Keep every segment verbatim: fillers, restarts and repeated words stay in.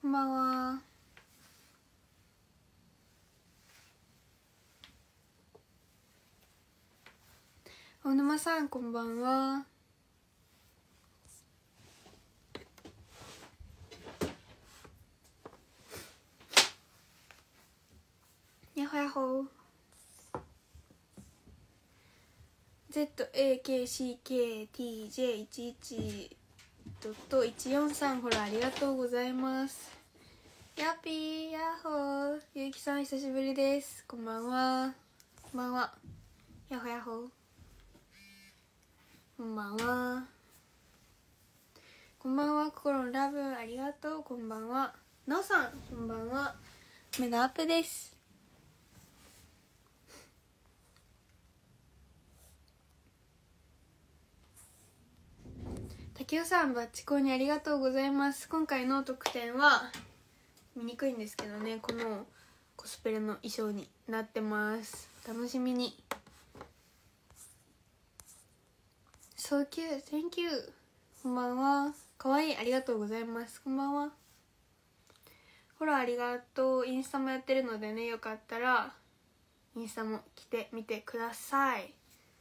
んばんは。大沼さんこんばんは。やほやほ。 ゼットエーケーシーケーティージェーいちいちいちよんさん ほらありがとうございます。やっぴーやっほー。ゆうきさん久しぶりです。こんばんは。こんばんは。やほやほ。こんばんは。こんばんは。心のラブありがとう。こんばんは。なおさんこんばんは。メガアップです。竹雄さんバッチコーにありがとうございます。今回の特典は見にくいんですけどね、このコスプレの衣装になってます。楽しみに。 So cute, thank you。 こんばんは。かわいい、ありがとうございます。こんばんは。フォローありがとう。インスタもやってるのでね、よかったらインスタも来てみてください。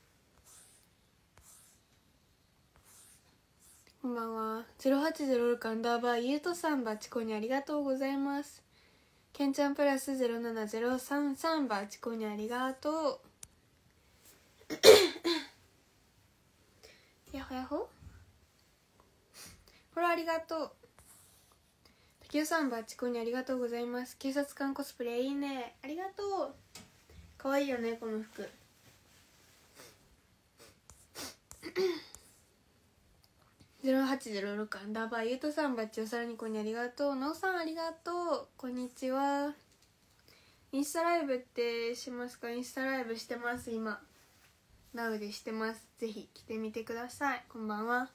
こんばんは。ゼロはちゼロろくアンダーバーゆうとさんバチコにありがとうございます。けんちゃんプラスゼロななゼロさんさんバチコにありがとう。やほやほ。フォローありがとう。竹雄さんバチコにありがとうございます。警察官コスプレいいね、ありがとう。かわいいよねこの服。ゼロはちゼロろくアンダーバーゆうとさんバッチおさらにこにありがとう。なおさんありがとう。こんにちは。インスタライブってしますか？インスタライブしてます今。ナウでしてます。ぜひ来てみてください。こんばんは。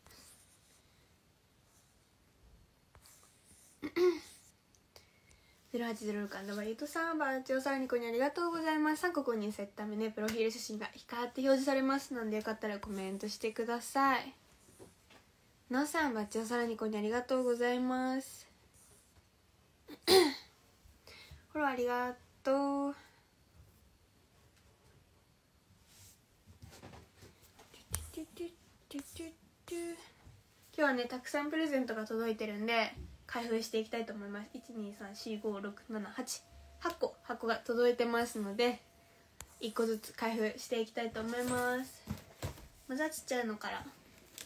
ゼロはちゼロろくアンダーバーゆうとさんバッチおさらにこにありがとうございます。さんここにされたためね、プロフィール写真が光って表示されますので、よかったらコメントしてください。なおさんバッチおさらにこにありがとうございます。フォローありがとう。今日はねたくさんプレゼントが届いてるんで開封していきたいと思います。いちにさんしごろくななはちはっこ箱が届いてますのでいっこずつ開封していきたいと思います。まずはちっちゃいのから。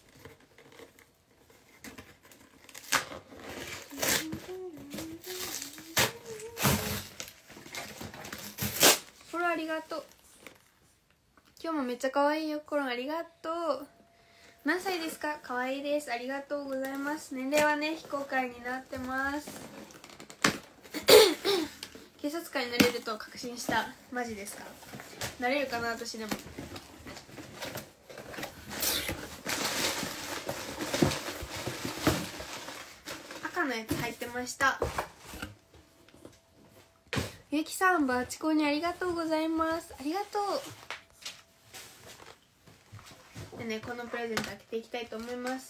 フォローありがとう。今日もめっちゃ可愛いよ。コロンありがとう。何歳ですか？可愛いです。ありがとうございます。年齢はね非公開になってます警察官になれると確信した。マジですか？なれるかな私でも。赤のやつ入ってました。ゆきさんバチコにありがとうございます。ありがとう。でね、このプレゼント開けていきたいと思います。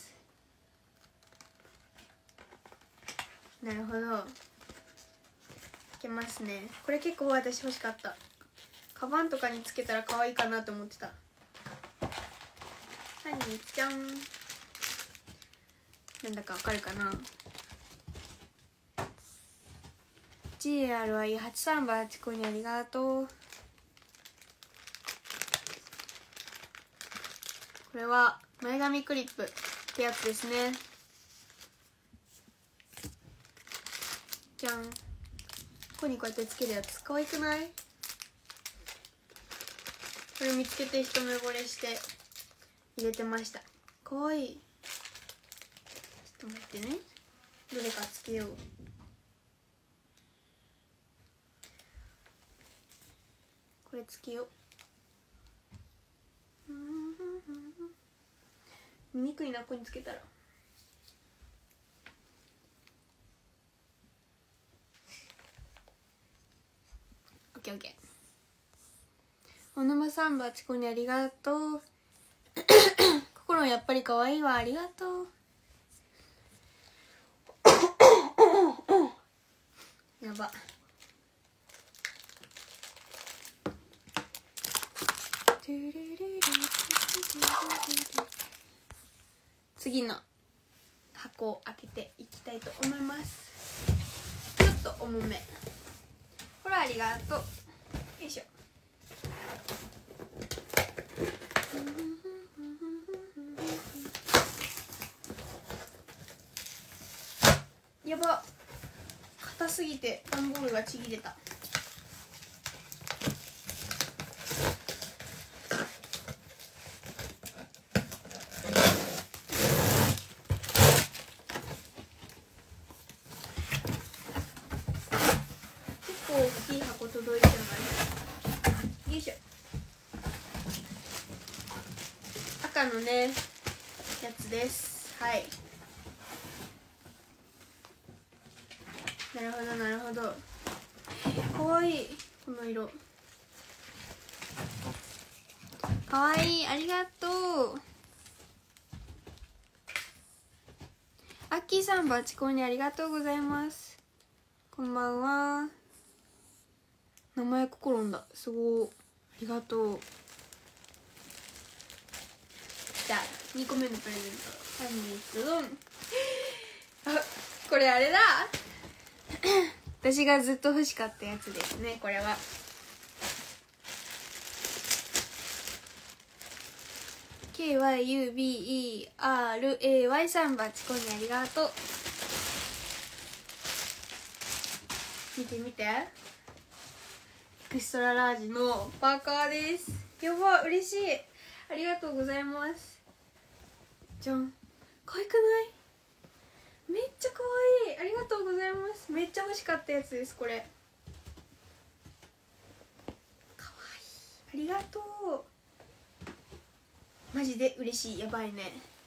なるほど、開けますね。これ結構私欲しかった。カバンとかにつけたら可愛いかなと思ってた。はい、じゃん。なんだかわかるかな。 ジーエーアールワイはちさん バチコにありがとう。これは前髪クリップってやつですね。じゃん。ここにこうやってつけるやつ可愛くない？これ見つけて一目惚れして入れてました。可愛い。ちょっと待ってね、どれかつけよう。これつけよう。見にくいな、ここにつけたら。オッケーオッケー。おのまさんバチコにありがとう心やっぱり可愛いわ、ありがとうば。次の箱を開けていきたいと思います。ちょっと重め。これありがとう。よいしょ。やば、硬すぎて段ボールがちぎれた。結構大きい箱届いてます。よいしょ。赤のねやつです。はい、なるほどなるほど。かわいい、この色かわいい。ありがとう。アッキーさん、バチコンにありがとうございます。こんばんは。名前ココロンだ、すごい、ありがとう。じゃあにこめのプレゼント、ハニードン。あ、これあれだ私がずっと欲しかったやつですね。これはケーワイユービーイーアールエーワイ さん、バチコンにありがとう。見て見て、エクストララージのパーカーです。やば、嬉しい、ありがとうございます。じゃん、可愛くない？めっちゃ可愛い、ありがとうございます。めっちゃ欲しかったやつです。これ可愛い、ありがとう。マジで嬉しい、やばいね。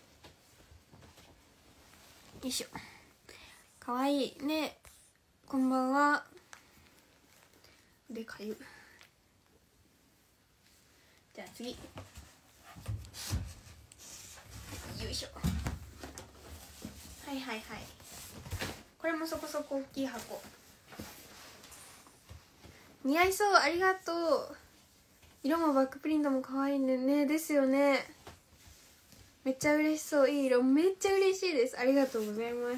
よいしょ、可愛いね。こんばんは。でかゆ。じゃあ次、よいしょ。はいはいはい、これもそこそこ大きい箱。似合いそう、ありがとう。色もバックプリントも可愛いね。ねですよね。めっちゃ嬉しそう。いい色、めっちゃ嬉しいです。ありがとうございます。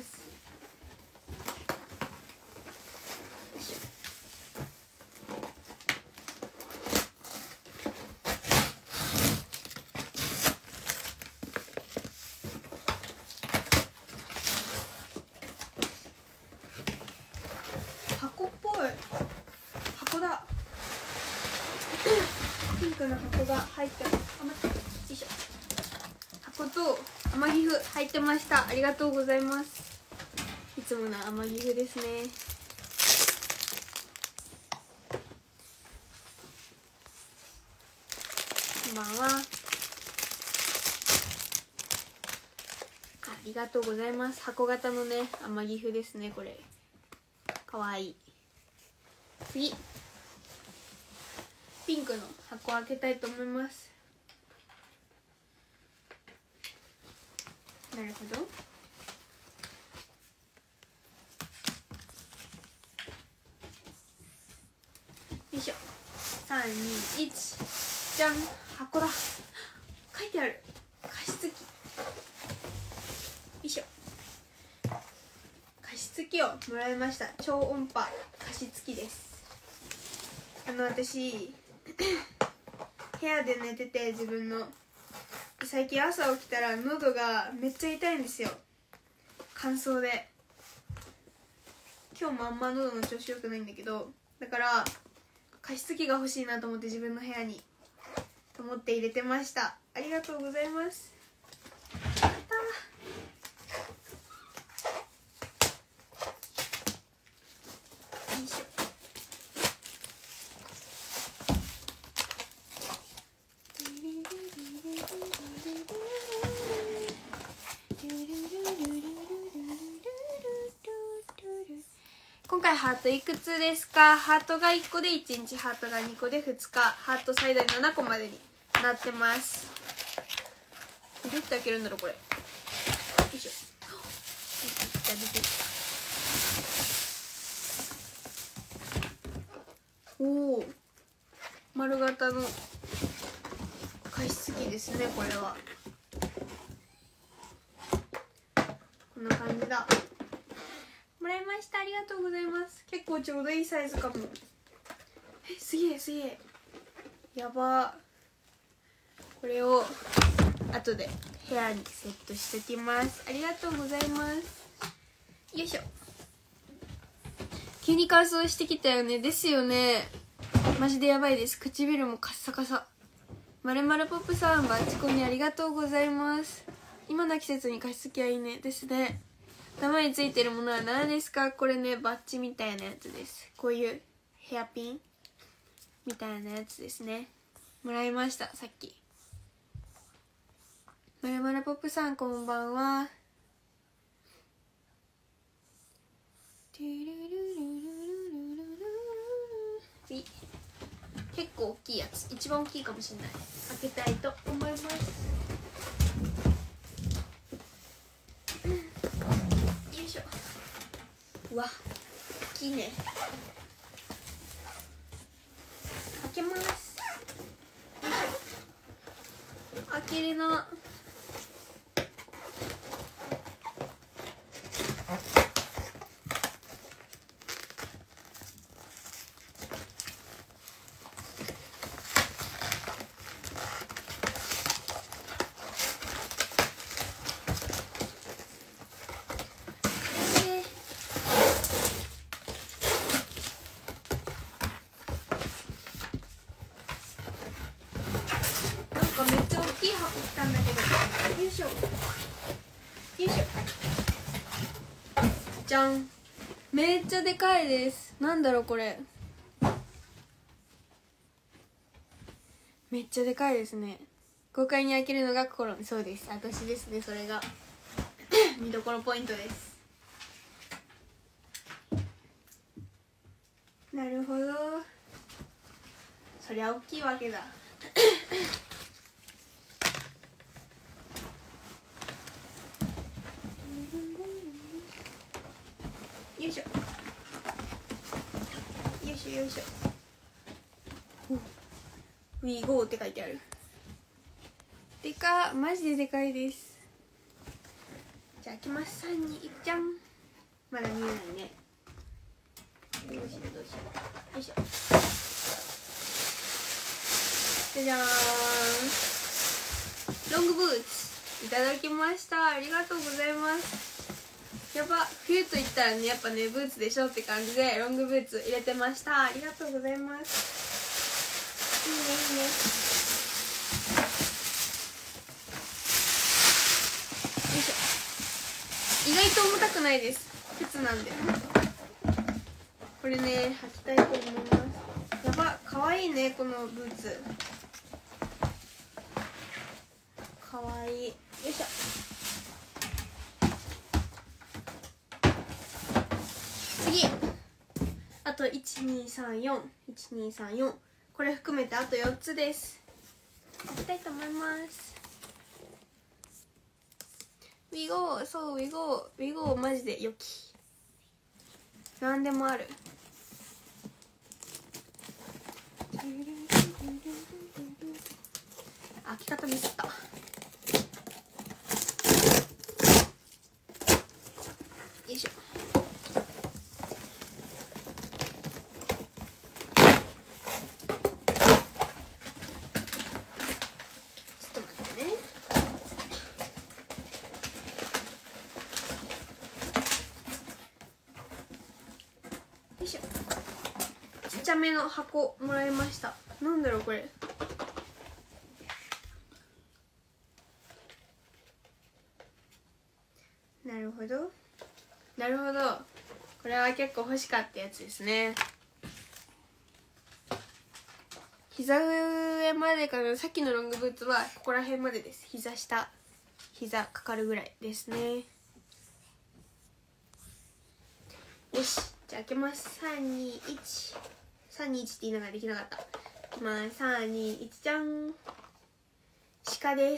箱っぽい、箱だ。ピンクの箱が入ってます。あ、待って、よいしょ。箱と天城府入ってました。ありがとうございます。いつもの天城府ですね。こんばんは。ありがとうございます。箱型のね天城府ですね。これかわいい。次、ピンクの箱を開けたいと思います。なるほど。よいしょ。さんにいち、じゃん、箱だ。書いてある、加湿器。よいしょ。加湿器をもらいました。超音波加湿器です。あの私部屋で寝てて、自分の最近朝起きたら喉がめっちゃ痛いんですよ、乾燥で。今日もあんま喉の調子良くないんだけど、だから加湿器が欲しいなと思って、自分の部屋にと思って入れてました。ありがとうございます。やったー。よいしょ。今回ハートいくつですか？ハートがいっこでいちにち、ハートがにこでふつか、ハート最大ななこまでになってます。どうやって開けるんだろうこれ。よいしょ。出てきた出てきた。 丸型の加湿器ですね。これはこんな感じだ。もらいました。ありがとうございます。結構ちょうどいいサイズかも。え、すげえすげえ、やば。これを後で部屋にセットしてきます。ありがとうございます。よいしょ。急に乾燥してきたよね。ですよね。マジでやばいです。唇もカッサカサ。まるまるポップさん、バッチコにありがとうございます。今の季節に加湿器はいいね。ですね。頭についてるものは何ですか？これね、バッジみたいなやつです。こういうヘアピンみたいなやつですね。もらいました、さっき。まるまるポップさん、こんばんは。結構大きいやつ、一番大きいかもしれない。開けたいと思います。よいしょ。うわ、大きいね。開けます。よいしょ。開けれな。めっちゃ大きい箱来たんだけど。よいしょよいしょ。じゃん。めっちゃでかいです。なんだろうこれ。めっちゃでかいですね。豪快に開けるのが心。そうです、私ですね。それが見どころポイントです。なるほど、そりゃ大きいわけだ。よいしょよいしょよいしょ。ウィーゴーって書いてある。でか、マジででかいです。じゃあ開けます。さんにいちじゃん。まだ見えないね。どうしようどうしよう。よいしょ。じゃじゃーん。ロングブーツいただきました。ありがとうございます。やば、冬と言ったらね、やっぱね、ブーツでしょって感じでロングブーツ入れてました。ありがとうございます。いいねいいね。よいしょ。意外と重たくないです。靴なんで。これね、履きたいと思います。やば、かわいいね、このブーツ。かわいい。よいしょ。次、あといちにさんよん、いちにさんよん、これ含めてあとよっつです。いきたいと思います。ウィゴー、そうウィゴー、ウィゴーマジで良き。なんでもある。開き方ミスった。よいしょ。ちっちゃめの箱もらいました。なんだろうこれ。なるほどなるほど、これは結構欲しかったやつですね。膝上までかな。さっきのロングブーツはここら辺までです。膝下、膝かかるぐらいですね。よし、じゃあ開けます。さんにいち、さんにいちって言いながらできなかった。いきます。さんにいち、じゃん。鹿です。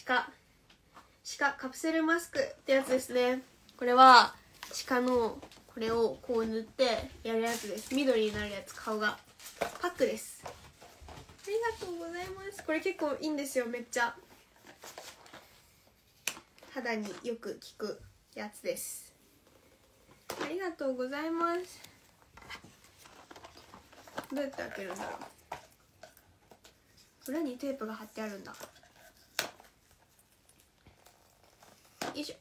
鹿鹿カプセルマスクってやつですね。これは鹿のこれをこう塗ってやるやつです。緑になるやつ。顔がパックです。 りがとうございます。これ結構いいんですよ。めっちゃ肌によく効くやつです。ありがとうございます。どうやって開けるんだろう。裏にテープが貼ってあるんだ。よいしょ。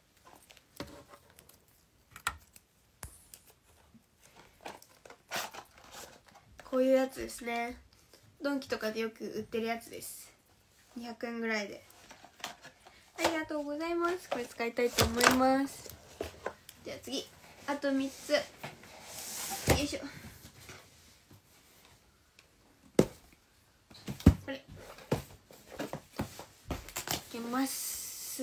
こういうやつですね。ドンキとかでよく売ってるやつです。にひゃくえんぐらいで。ありがとうございます。これ使いたいと思います。じゃあ次、あとみっつ。よいしょ。これいきます。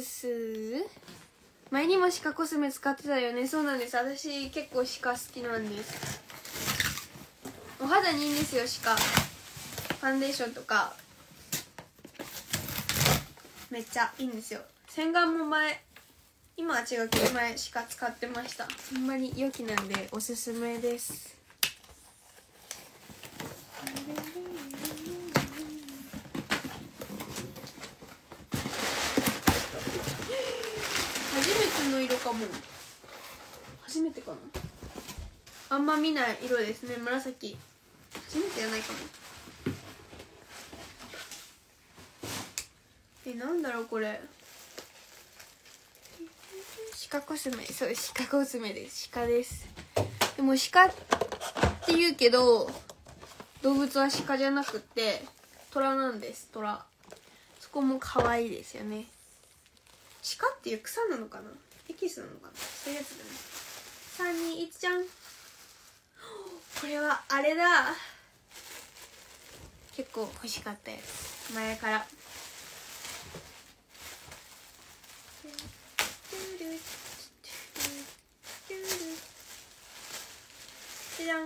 すー前にもシカコスメ使ってたよね。そうなんです。私結構シカ好きなんです。お肌にいいんですよ、シカ。ファンデーションとかめっちゃいいんですよ。洗顔も前、今は違うけど前シカ使ってました。ほんまに良きなんでおすすめです。初めての色かも。初めてかな。あんま見ない色ですね。紫初めてじゃないかも。え、なんだろうこれ。シカコスメ。そう、シカコスメです。シカです。でもシカって言うけど動物はシカじゃなくってトラなんです。トラ。そこも可愛いですよね。シカっていう草なのかな、エキスなのかな、そういうやつだね。さんにいちじゃん。これはあれだ。結構欲しかったやつ、前から。じゃじゃん。よ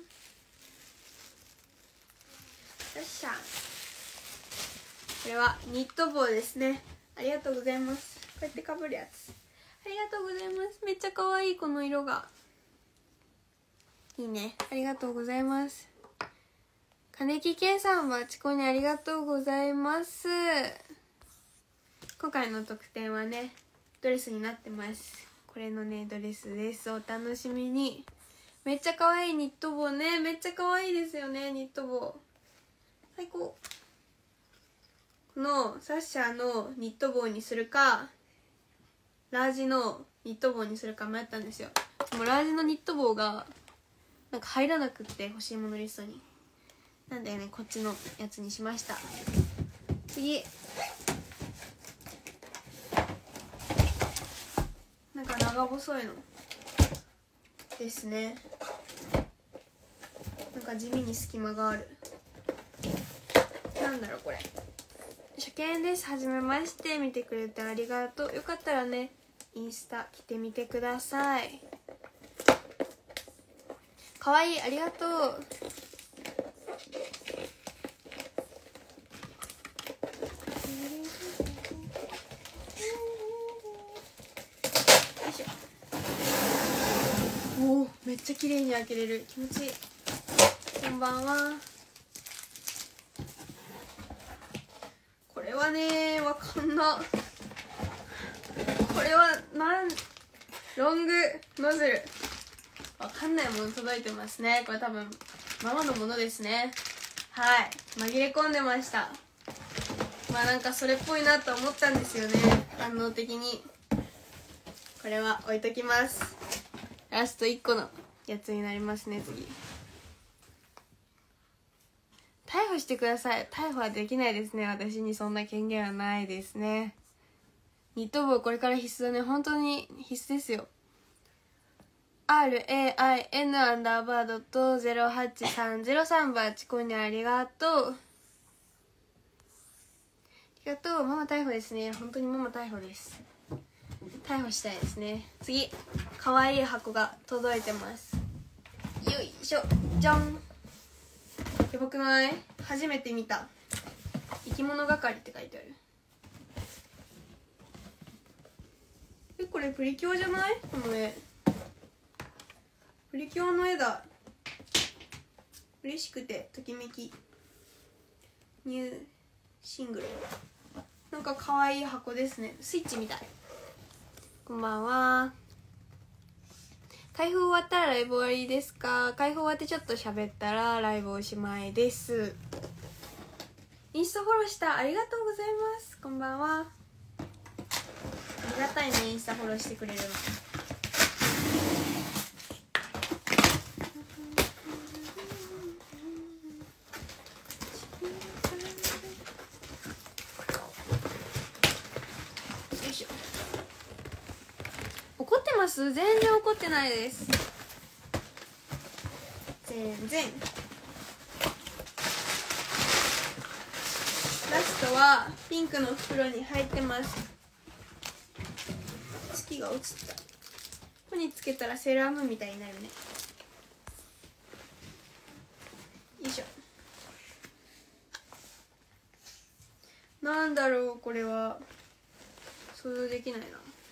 っしゃ。これはニット帽ですね。ありがとうございます。こうやってかぶるやつ。ありがとうございます。めっちゃ可愛いこの色が。いいね。ありがとうございます。金木圭さんはチコにありがとうございます。今回の特典はね、ドレスになってます。これのね、ドレスです。お楽しみに。めっちゃ可愛いニット帽ね。めっちゃ可愛いですよね、ニット帽。最高。このサッシャーのニット帽にするか、ラージのニット帽にするか迷ったんですよ。でもラージのニット帽がなんか入らなくって、欲しいものリストに。なんでね、こっちのやつにしました。次、なんか長細いのですね。なんか地味に隙間がある。なんだろうこれ。初見です。はじめまして。見てくれてありがとう。よかったらね、インスタ来てみてください。かわいい。ありがとう。よいしょ。おお、めっちゃ綺麗に開けれる。気持ちいい。こんばんは。これはね、わかんな。これはなんロングノズル、わかんないもの届いてますね。これ多分ママのものですね。はい、紛れ込んでました。まあなんかそれっぽいなと思ったんですよね、反応的に。これは置いときます。ラストいっこのやつになりますね。次、逮捕してください。逮捕はできないですね。私にそんな権限はないですね。ニット帽これから必須だね。本当に必須ですよ。アールエーアイエヌ アンダーバードとゼロはちさんゼロさん番チコにありがとう。ありがとう。ママ逮捕ですね。本当にママ逮捕です。逮捕したいですね。次、かわいい箱が届いてます。よいしょ。じゃん。やばくない？初めて見た。生き物係って書いてある。え、これプリキュアじゃない？この絵プリキュアの絵だ。嬉しくてときめき。 ニューシングル、なんか可愛い箱ですね。スイッチみたい。こんばんは。開封終わったらライブ終わりですか？開封終わってちょっと喋ったらライブおしまいです。インスタフォローしたありがとうございます。こんばんは。ありがたいね、インスタフォローしてくれるの。よいしょ。怒ってます？全然怒ってないです。全然。ラストはピンクの袋に入ってます。月が落ちた。ここにつけたらセーラームーンみたいになるね。よいしょ。なんだろうこれは。想像できないな。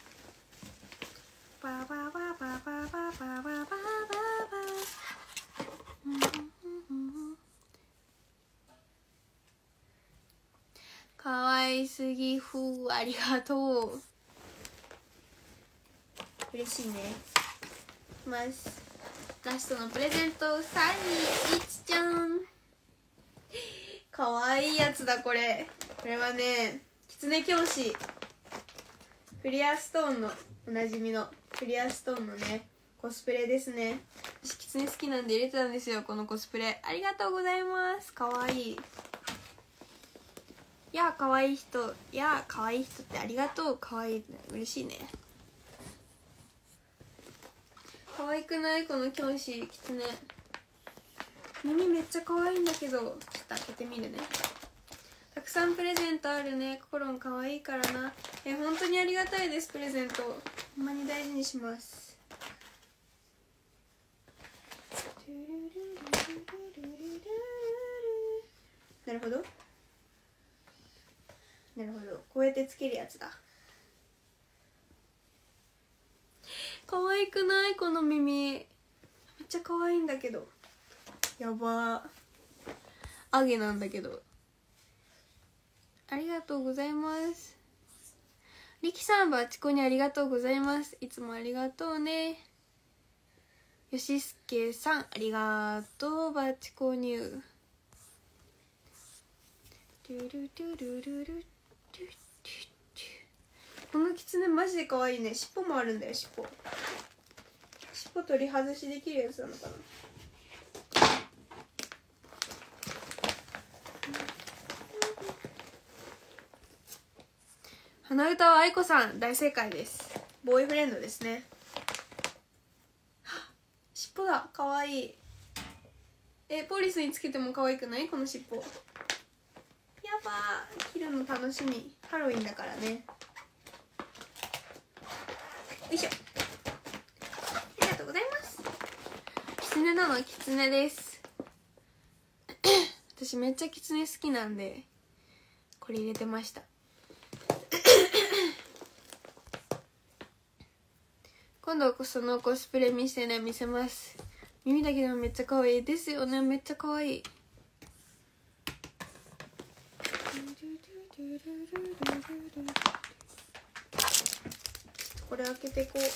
バババババババババババ。かわいすぎふう、ありがとう。嬉しいね。ますラストのプレゼント、サニーいちちゃん。かわいいやつだこれ。これはね、キツネ教師クリアストーンのおなじみのクリアストーンのねコスプレですね。私キツネ好きなんで入れてたんですよ、このコスプレ。ありがとうございます。かわいい。いやかわいい人、いやかわいい人ってありがとう。かわいい、嬉しいね。かわいくない？この教師キツネ。耳めっちゃかわいいんだけど、ちょっと開けてみるね。たくさんプレゼントあるね。心もかわいいからな。え、本当にありがたいです。プレゼントほんまに大事にします。なるほどなるほど、こうやってつけるやつだ。可愛くない？この耳めっちゃ可愛いんだけど。やばー、アゲなんだけど。ありがとうございます。リキさん、バチコにありがとうございます。いつもありがとうね。よしすけさん、ありがとう。バチコニュー。このキツネマジで可愛いね。尻尾もあるんだよ。尻尾尻尾取り外しできるやつなのかな。鼻歌は愛子さん、大正解です。ボーイフレンドですね。尻尾だ、かわいい。え、ポリスにつけても可愛くない？この尻尾。やばー、切るの楽しみ。ハロウィンだからね。よいしょ。ありがとうございます。キツネなの？キツネです私めっちゃキツネ好きなんでこれ入れてました今度そのコスプレ見せね、見せます。耳だけでもめっちゃ可愛いですよね。めっちゃ可愛い。これ開けていこう。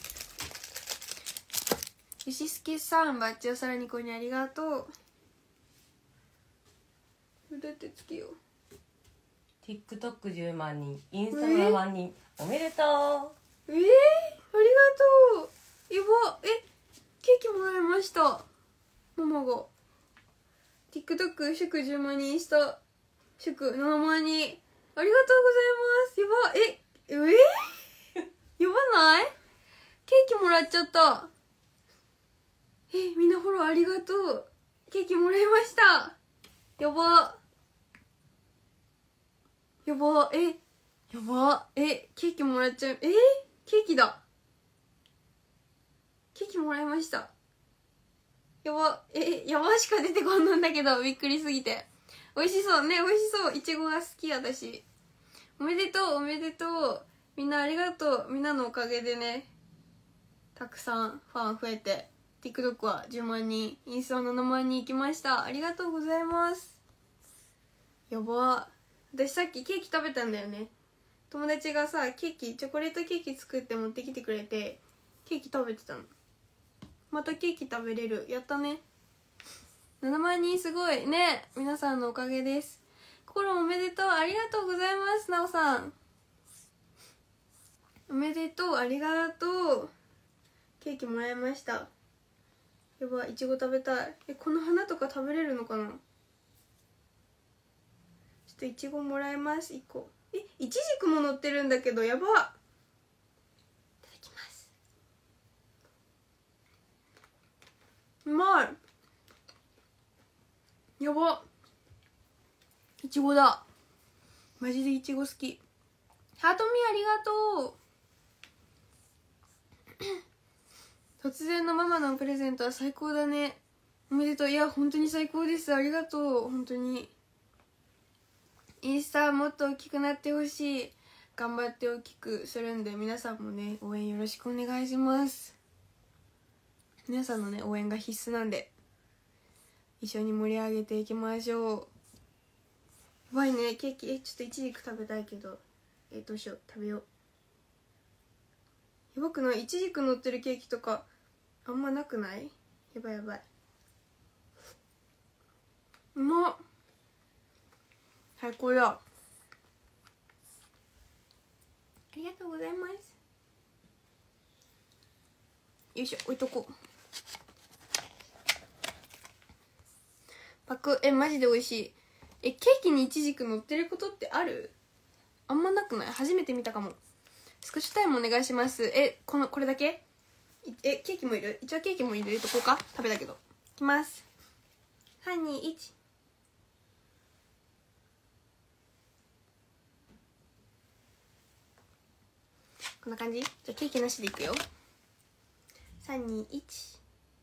ゆしすけさん、バッチおさらにこにありがとう。どうやってつけよう。 ティックトックじゅうまんにん、インスタななまんにん、おめでとう。 えー、ありがとう。やば、え、ケーキもらいました。ママが TikTok 祝じゅうまんにん、インスタ祝ななまんにん、ありがとうございます。やば、え、えー、やばない？ケーキもらっちゃった。え、みんなフォローありがとう。ケーキもらいました。やばやば、え、やば、え、ケーキもらっちゃう。えー、ケーキだ。ケーキもらいました。やば、え、やばしか出てこんなんだけど、びっくりすぎて。美味しそうね、美味しそう。いちごが好き、私。おめでとう、おめでとう。みんなありがとう。みんなのおかげでね、たくさんファン増えて、TikTok はじゅうまんにん、インスタななまんにん行きました。ありがとうございます。 やば。私さっきケーキ食べたんだよね。友達がさケーキチョコレートケーキ作って持ってきてくれてケーキ食べてたの。またケーキ食べれる。やったね。ななまんにんすごいね。皆さんのおかげです。心おめでとう。ありがとうございます。なおさんおめでとう。ありがとう。ケーキもらいました。やばい、いちご食べたい。え、この花とか食べれるのかな。ちょっといちごもらいます。いっこ。え、いちじくも乗ってるんだけど、やば。いただきます。うまい。やば。いちごだ。マジでいちご好き。ハートミーありがとう。突然のママのプレゼントは最高だね。おめでとう。いや本当に最高です。ありがとう。本当にインスタはもっと大きくなってほしい。頑張って大きくするんで、皆さんもね応援よろしくお願いします。皆さんのね応援が必須なんで一緒に盛り上げていきましょう。やばいねケーキ。えちょっといちじく食べたいけど、えどうしよう。食べよう。やばくない？いちじく乗ってるケーキとかあんまなくない？やばいやばい。うまっ。最高だ。ありがとうございます。よいしょ、置いとこう。パク。えマジで美味しい。えケーキにイチジク乗ってることってある？あんまなくない？初めて見たかも。スクショタイムお願いします。えこのこれだけ？えケーキもいる？一応ケーキも入れとこうか。食べたけど。いきます。さんにいち。こんな感じ？じゃあケーキなしでいくよ。さんにいち。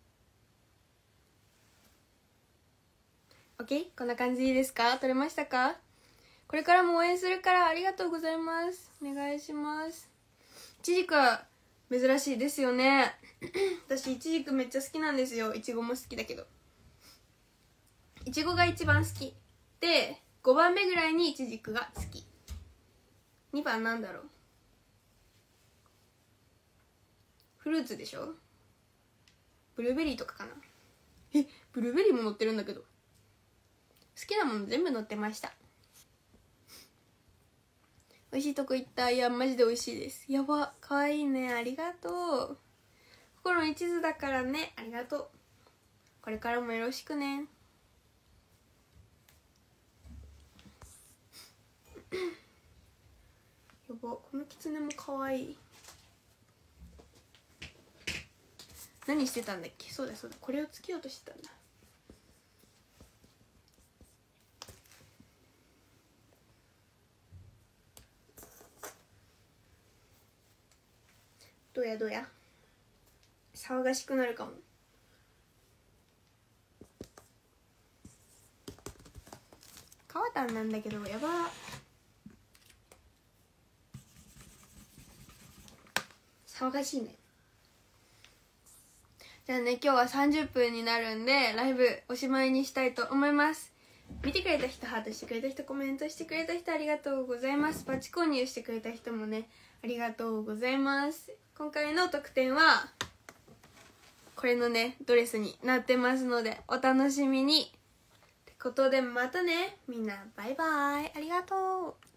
オッケー。こんな感じでいいですか？撮れましたか？これからも応援するからありがとうございます。お願いします。いちじくは珍しいですよね。私いちじくめっちゃ好きなんですよ。いちごも好きだけど、いちごが一番好きでごばんめぐらいにいちじくが好き。にばんなんだろう。フルーツでしょ。ブルーベリーとかかな。えブルーベリーも乗ってるんだけど。好きなもの全部乗ってました。美味しいとこ行った。いやマジで美味しいです。やばかわいいね。ありがとう。心の一途だからね。ありがとう。これからもよろしくね。やばこのキツネもかわいい。何してたんだっけ。そうだそうだ、これをつけようとしてたんだ。どうやどうや。騒がしくなるかも。川たんなんだけどやば。騒がしいね。じゃあね今日はさんじゅっぷんになるんでライブおしまいにしたいと思います。見てくれた人、ハートしてくれた人、コメントしてくれた人ありがとうございます。バチ購入してくれた人もねありがとうございます。今回の特典はこれのねドレスになってますのでお楽しみにってことで、またねみんなバイバイ。ありがとう。